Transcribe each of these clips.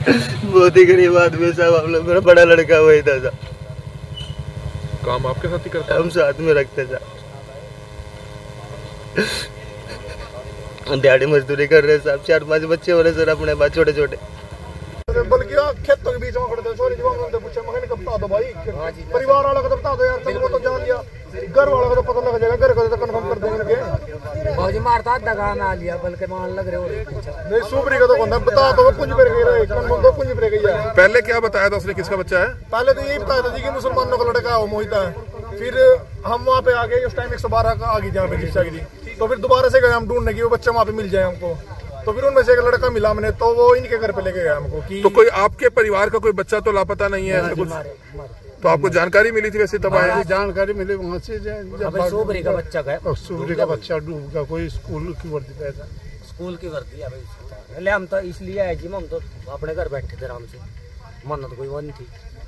बहुत ही गरीब आदमी साहब, हम लोग, मेरा बड़ा लड़का वही था साहब। काम आपके साथ ही करता है? हम साथ में रखते साहब, दिहाड़ी मजदूरी कर रहे साहब। 4-5 बच्चे हो रहे सर अपने पास, छोटे छोटे। बल्कि खेतों के बीच में खड़े थे, सॉरी जवाब उन्होंने पूछा, मगर कब बता दो भाई, परिवार वाला को तो बता दो यार, तुम वो तो जान लिया, घर वाला को तो पता लग जाएगा, घर को तो कंफर्म कर देंगे इनके। फौजी मारता दगा ना लिया, बल्कि मान लग रहे हो नहीं, सुबरी का तो कौन बता दो, कुछ ब्रेक गई कंफर्म तो कुछ ब्रेक गई है। पहले क्या बताया था उसने, किसका बच्चा है? पहले तो यही बताया था जी कि मुसलमानों का लड़का है वो मोहित है। फिर हम वहाँ पे आ गए, उस टाइम 112 का आ गई जहाँ पे रिक्शा की, तो फिर दोबारा से गए हम ढूंढने की वो बच्चा वहाँ पे मिल जाए हमको। तो फिर उनमें से एक लड़का मिला मैंने, तो वो इनके घर पे लेके गया हमको कि तो कोई आपके परिवार का कोई बच्चा तो लापता नहीं है ऐसा कुछ? तो आपको जानकारी मिली थी वैसे तब आए? जानकारी मिली वहाँ से, सोबरी का बच्चा गया, सूबरी का बच्चा डूब गया, कोई स्कूल की वर्दी पे था, स्कूल की वर्दी है भाई। हम तो इसलिए आए जी, हम तो अपने घर बैठे थे आराम से, मन तो कोई वो नहीं थी।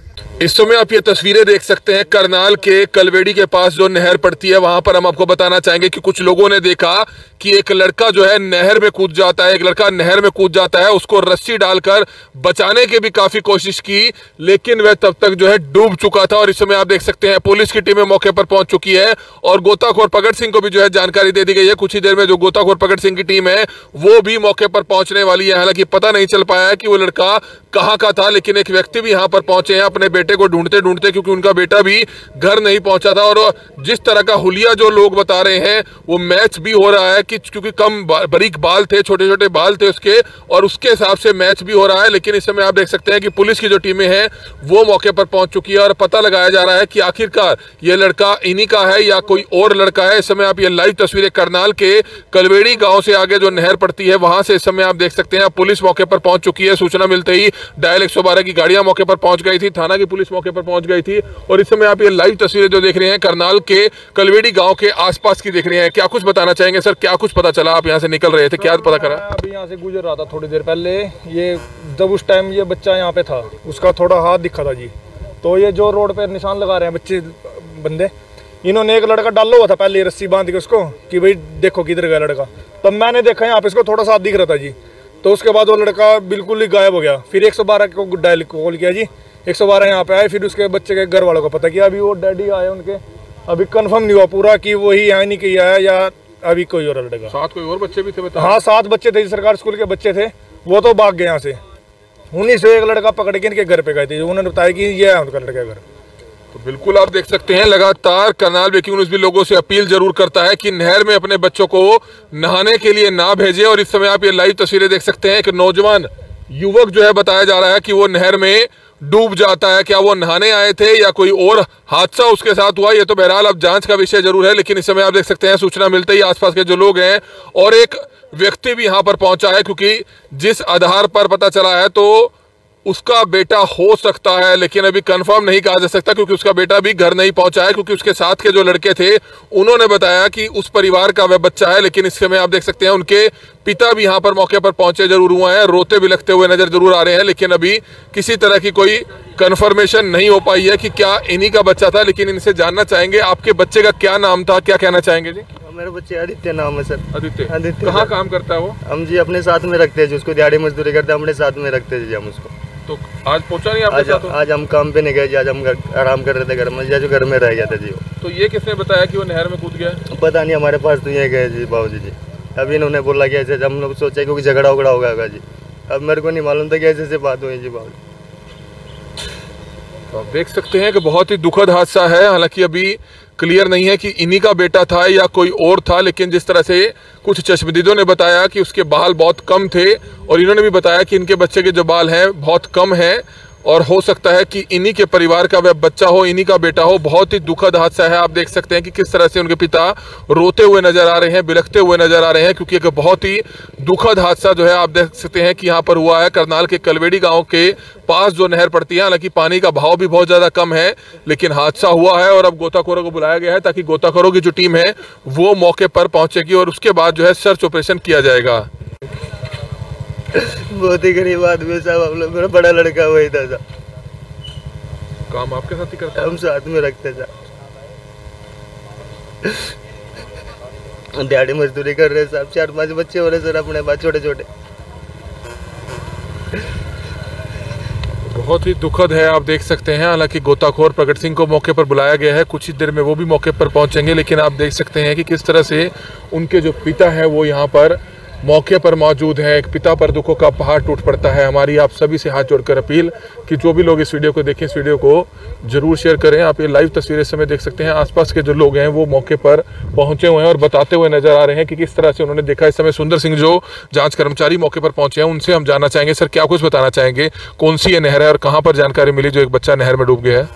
इस समय आप ये तस्वीरें देख सकते हैं करनाल के कलवेड़ी के पास जो नहर पड़ती है, वहां पर हम आपको बताना चाहेंगे कि कुछ लोगों ने देखा कि एक लड़का जो है नहर में कूद जाता है, एक लड़का नहर में कूद जाता है। उसको रस्सी डालकर बचाने की भी काफी कोशिश की, लेकिन वह तब तक जो है डूब चुका था। और इस समय आप देख सकते हैं पुलिस की टीमें मौके पर पहुंच चुकी है और गोताखोर प्रगट सिंह को भी जो है जानकारी दे दी गई है। कुछ ही देर में जो गोताखोर प्रगट सिंह की टीम है वो भी मौके पर पहुंचने वाली है। हालांकि पता नहीं चल पाया है कि वो लड़का कहाँ का था, लेकिन एक व्यक्ति भी यहाँ पर पहुंचे हैं अपने बेटे को ढूंढते ढूंढते, क्योंकि उनका बेटा भी घर नहीं पहुंचा था। और जिस तरह का हुलिया जो लोग बता रहे हैं वो मैच भी हो रहा है कि क्योंकि कम बारीक बाल थे, छोटे छोटे बाल थे उसके, और उसके हिसाब से मैच भी हो रहा है। लेकिन इस समय आप देख सकते हैं कि पुलिस की जो टीमें हैं वो मौके पर पहुंच चुकी है और पता लगाया जा रहा है कि आखिरकार ये लड़का इन्हीं का है या कोई और लड़का है। इस समय आप ये लाइव तस्वीरें करनाल के कलवेड़ी गांव से आगे जो नहर पड़ती है वहां से इस समय आप देख सकते हैं। पुलिस मौके पर पहुंच चुकी है। सूचना मिलते ही डायल 112 की गाड़ियां मौके पर पहुंच गई थी, थाना की पुलिस मौके पर पहुंच गई थी। और इस समय आप ये लाइव तस्वीरें जो देख रहे हैं करनाल के कलवेड़ी गांव के आसपास की देख रहे हैं। क्या कुछ बताना चाहेंगे सर, क्या कुछ पता चला? आप यहाँ से निकल रहे थे, क्या पता करा? अभी यहाँ से गुजर रहा था थोड़ी देर पहले, ये जब उस टाइम ये बच्चा यहाँ पे था, उसका थोड़ा हाथ दिखा था जी। तो ये जो रोड पे निशान लगा रहे हैं बच्चे बंदे, इन्होंने एक लड़का डाला हुआ था पहले रस्सी बांध के उसको कि भाई देखो किधर गया लड़का। तब मैंने देखा यहाँ पे इसको थोड़ा सा दिख रहा था जी। तो उसके बाद वो लड़का बिल्कुल ही गायब हो गया। फिर 112 को डायल कॉल किया जी, 112 यहाँ पे आए। फिर उसके बच्चे के घर वालों को पता किया, अभी वो डैडी आए उनके, अभी कंफर्म नहीं हुआ पूरा कि वही यहाँ नहीं कहीं आया या अभी कोई और लड़का। साथ कोई और बच्चे भी थे बता? हाँ 7 बच्चे थे, सरकारी स्कूल के बच्चे थे, वो तो भाग गए यहाँ से। उन्हीं से एक लड़का पकड़ के इनके घर पे गए थे, उन्होंने बताया कि ये है उनका लड़का घर। तो बिल्कुल आप देख सकते हैं लगातार करनाल ब्रेकिंग न्यूज भी लोगों से अपील जरूर करता है कि नहर में अपने बच्चों को नहाने के लिए ना भेजें। और इस समय आप ये लाइव तस्वीरें देख सकते हैं, एक नौजवान युवक जो है बताया जा रहा है कि वो नहर में डूब जाता है। क्या वो नहाने आए थे या कोई और हादसा उसके साथ हुआ, ये तो बहरहाल अब जांच का विषय जरूर है। लेकिन इस समय आप देख सकते हैं सूचना मिलते ही आसपास के जो लोग हैं और एक व्यक्ति भी यहाँ पर पहुंचा है, क्योंकि जिस आधार पर पता चला है तो उसका बेटा हो सकता है, लेकिन अभी कंफर्म नहीं कहा जा सकता क्योंकि उसका बेटा भी घर नहीं पहुंचा है। क्योंकि उसके साथ के जो लड़के थे उन्होंने बताया कि उस परिवार का वह बच्चा है। लेकिन इस समय आप देख सकते हैं उनके पिता भी यहाँ पर मौके पर पहुंचे जरूर हुए हैं, रोते बिलखते हुए नजर जरूर आ रहे हैं। लेकिन अभी किसी तरह की कोई कंफर्मेशन नहीं हो पाई है कि क्या इन्हीं का बच्चा था। लेकिन इनसे जानना चाहेंगे आपके बच्चे का क्या नाम था, क्या कहना चाहेंगे जी? मेरे बच्चे आदित्य नाम है सर। आदित्य? आदित्य कहाँ काम करता है वो? हम जी अपने साथ में रखते हैं जी, उसको दिहाड़ी मजदूरी करते हैं, अपने साथ में रखते हैं जी हम उसको। तो आज पहुंचा नहीं आपके साथ? आज हम काम पे नहीं गए जी, आज हम आराम कर रहे थे घर में, जो घर में रह गया था जी। तो ये किसने बताया कि वो नहर में कूद गया? पता नहीं, हमारे पास तो ये गए जी बाबूजी जी। अभी इन्होंने बोला कि ऐसे, हम लोग सोचे क्योंकि झगड़ा उगड़ा होगा जी। अब मेरे को नहीं मालूम था कि ऐसे बात हुई जी बाबू। तो आप देख सकते हैं कि बहुत ही दुखद हादसा है। हालांकि अभी क्लियर नहीं है कि इन्हीं का बेटा था या कोई और था, लेकिन जिस तरह से कुछ चश्मदीदों ने बताया कि उसके बाल बहुत कम थे और इन्होंने भी बताया कि इनके बच्चे के जो बाल हैं बहुत कम हैं और हो सकता है कि इन्हीं के परिवार का वह बच्चा हो, इन्हीं का बेटा हो। बहुत ही दुखद हादसा है। आप देख सकते हैं कि किस तरह से उनके पिता रोते हुए नजर आ रहे हैं, बिलखते हुए नजर आ रहे हैं, क्योंकि एक बहुत ही दुखद हादसा जो है आप देख सकते हैं कि यहाँ पर हुआ है करनाल के कलवेड़ी गांव के पास जो नहर पड़ती है। हालांकि पानी का भाव भी बहुत ज्यादा कम है, लेकिन हादसा हुआ है और अब गोताखोरों को बुलाया गया है ताकि गोताखोरों की जो टीम है वो मौके पर पहुंचेगी और उसके बाद जो है सर्च ऑपरेशन किया जाएगा। बहुत ही गरीब आदमी साहब, हम लोग, मेरा बड़ा लड़का वही था साहब। काम आपके साथ ही करता है? हम साथ में रखते साहब, दिहाड़ी मजदूरी कर रहे साहब। 4-5 बच्चे हो रहे सर अपने पास, छोटे छोटे। बहुत ही दुखद है, आप देख सकते हैं। हालांकि गोताखोर प्रगट सिंह को मौके पर बुलाया गया है, कुछ ही देर में वो भी मौके पर पहुंचेंगे, लेकिन आप देख सकते हैं कि किस तरह से उनके जो पिता है वो यहाँ पर मौके पर मौजूद है। एक पिता पर दुखों का पहाड़ टूट पड़ता है। हमारी आप सभी से हाथ जोड़कर अपील कि जो भी लोग इस वीडियो को देखें, इस वीडियो को जरूर शेयर करें। आप ये लाइव तस्वीरें इस समय देख सकते हैं। आसपास के जो लोग हैं वो मौके पर पहुंचे हुए हैं और बताते हुए नजर आ रहे हैं कि किस तरह से उन्होंने देखा। इस समय सुंदर सिंह जो जांच कर्मचारी मौके पर पहुंचे हैं, उनसे हम जानना चाहेंगे, सर क्या कुछ बताना चाहेंगे, कौन सी ये नहर है और कहाँ पर जानकारी मिली जो एक बच्चा नहर में डूब गया है?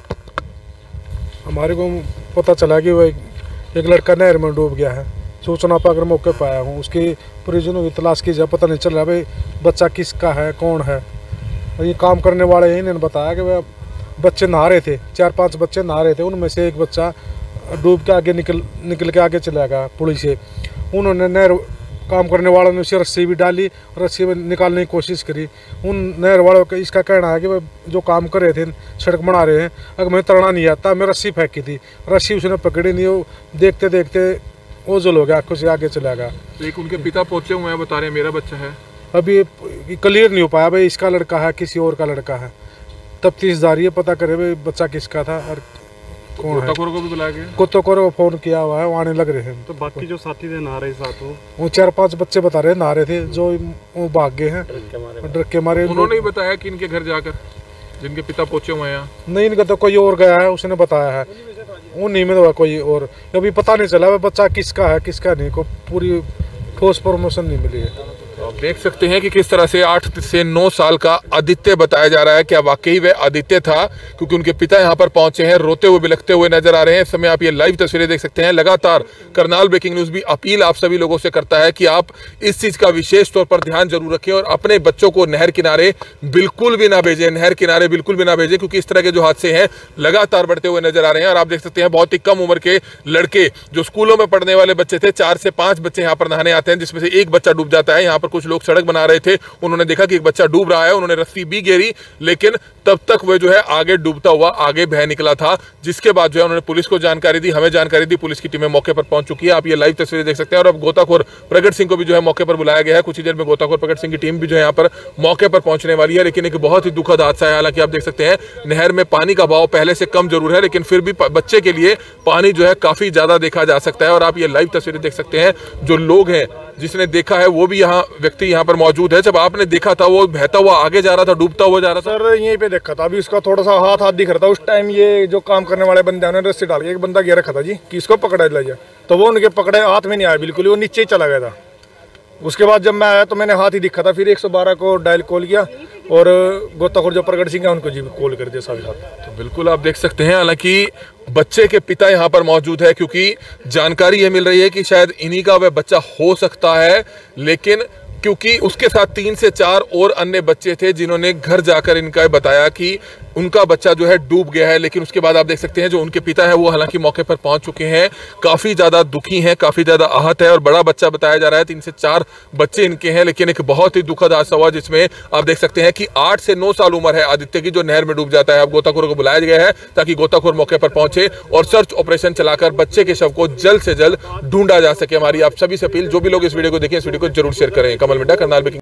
हमारे को पता चला कि वो एक लड़का नहर में डूब गया है। सूचना पाकर मौके पर आया हूँ। उसकी परिजनों की तलाश की जाए, पता नहीं चल रहा भाई बच्चा किसका है, कौन है। ये काम करने वाले हैं, इन्होंने बताया कि वह बच्चे नहा रहे थे, 4-5 बच्चे नहा रहे थे, उनमें से एक बच्चा डूब के आगे निकल के आगे चला गया पुल से। उन्होंने नहर काम करने वालों ने उसे रस्सी भी डाली, रस्सी में निकालने की कोशिश करी। उन नहर वालों का इसका कहना है कि वह जो काम कर रहे थे, सड़क बना रहे हैं, अगर मैं तैरना नहीं आता, मैं रस्सी फेंकी थी, रस्सी उसने पकड़ी नहीं, वो देखते देखते ओझल हो गया, खुद से आगे चला गया। एक उनके पिता पहुंचे हुए हैं, बता रहे हैं मेरा बच्चा है। अभी क्लियर नहीं हो पाया भाई इसका लड़का है किसी और का लड़का है। तफ्तीश जारी है, पता करे भाई बच्चा किसका था और कौन है। गोताखोर को भी बुलाया गया, गोताखोर को फोन किया हुआ है, वो आने लग रहे हैं। तो बाकी जो साथी थे नहा रहे साथ वो 4-5 बच्चे बता रहे नहा रहे थे, जो वो भाग गए हैं डर के मारे। उन्होंने ही बताया कि इनके घर जाकर जिनके पिता पहुंचे हुए हैं नहीं, इनका तो कोई और गया है, उसने बताया है। वो नहीं में कोई और, अभी पता नहीं चला बच्चा किसका है किसका नहीं, को पूरी ठोस प्रमोशन नहीं मिली है। आप देख सकते हैं कि किस तरह से 8 से 9 साल का आदित्य बताया जा रहा है। क्या वाकई वह आदित्य था? क्योंकि उनके पिता यहां पर पहुंचे हैं, रोते हुए बिलखते हुए नजर आ रहे हैं। इस समय आप ये लाइव तस्वीरें देख सकते हैं। लगातार करनाल ब्रेकिंग न्यूज भी अपील आप सभी लोगों से करता है कि आप इस चीज का विशेष तौर पर ध्यान जरूर रखें और अपने बच्चों को नहर किनारे बिल्कुल भी ना भेजें, नहर किनारे बिल्कुल भी ना भेजें, क्योंकि इस तरह के जो हादसे हैं लगातार बढ़ते हुए नजर आ रहे हैं। और आप देख सकते हैं बहुत ही कम उम्र के लड़के जो स्कूलों में पढ़ने वाले बच्चे थे, 4 से 5 बच्चे यहाँ पर नहाने आते हैं, जिसमें से एक बच्चा डूब जाता है। यहाँ पर कुछ लोग सड़क बना रहे थे, उन्होंने देखा कि एक बच्चा डूब रहा है, उन्होंने रस्सी भी घेरी, लेकिन तब तक वह जो है आगे डूबता हुआ आगे बह निकला था। जिसके बाद जो है उन्होंने पुलिस को जानकारी दी, हमें जानकारी दी, पुलिस की टीमें मौके पर पहुंच चुकी है। आप ये लाइव तस्वीरें देख सकते हैं। और अब गोताखोर प्रगट सिंह को भी जो है मौके पर बुलाया गया है। कुछ ही देर में गोताखोर प्रगट सिंह की टीम भी जो है यहाँ पर मौके पर पहुंचने वाली है। लेकिन एक बहुत ही दुखद हादसा है। हालांकि आप देख सकते हैं नहर में पानी का बहाव पहले से कम जरूर है, लेकिन फिर भी बच्चे के लिए पानी जो है काफी ज्यादा देखा जा सकता है। और आप ये लाइव तस्वीरें देख सकते हैं। जो लोग हैं, जिसने देखा है वो भी यहाँ व्यक्ति यहाँ पर मौजूद है। जब आपने देखा था वो बहता हुआ आगे जा रहा था, डूबता हुआ जा रहा था? सर यहीं पे देखा था, अभी उसका थोड़ा सा हाथ दिख रहा था। उस टाइम ये जो काम करने वाले बंदे ने रस्सी डाल के एक बंदा गिर रखा था जी कि इसको पकड़ा ले जाए, तो वो उनके पकड़े हाथ में नहीं आया बिल्कुल, वो नीचे ही चला गया था। उसके बाद जब मैं आया तो मैंने हाथ ही दिखा था, फिर 112 को डायल कॉल किया और गोताखोर जो प्रगट सिंह है उनको जी कॉल कर दिया साथ साथ। तो बिल्कुल आप देख सकते हैं। हालांकि बच्चे के पिता यहाँ पर मौजूद है, क्योंकि जानकारी ये मिल रही है कि शायद इन्हीं का वह बच्चा हो सकता है, लेकिन क्योंकि उसके साथ 3 से 4 और अन्य बच्चे थे जिन्होंने घर जाकर इनका बताया कि उनका बच्चा जो है डूब गया है। लेकिन उसके बाद आप देख सकते हैं जो उनके पिता है वो हालांकि मौके पर पहुंच चुके हैं, काफी ज्यादा दुखी हैं, काफी ज्यादा आहत है। और बड़ा बच्चा बताया जा रहा है, 3 से 4 बच्चे इनके हैं। लेकिन एक बहुत ही दुखद हादसा हुआ जिसमें आप देख सकते हैं कि 8 से 9 साल उम्र है आदित्य की, जो नहर में डूब जाता है। अब गोताखोर को बुलाया गया है ताकि गोताखोर मौके पर पहुंचे और सर्च ऑपरेशन चलाकर बच्चे के शव को जल्द से जल्द ढूंढा जा सके। हमारी आप सभी से अपील, जो भी लोग इस वीडियो को देखें, इस वीडियो को जरूर शेयर करें। कमल मिड्डा, करनाल ब्रेकिंग।